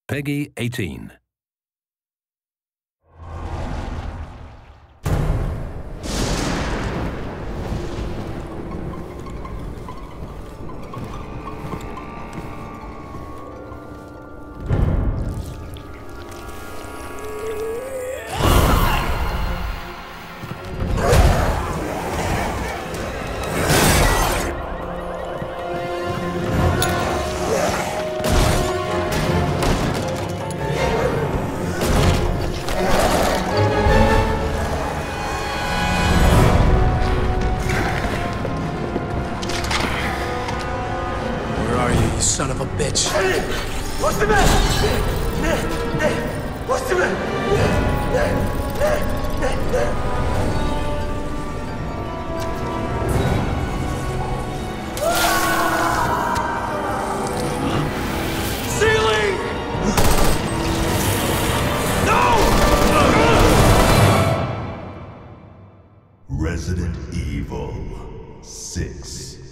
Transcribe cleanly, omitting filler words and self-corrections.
Peggy 18. Son of a bitch. What's the matter? What's the matter? Ceiling! No! Resident Evil 6.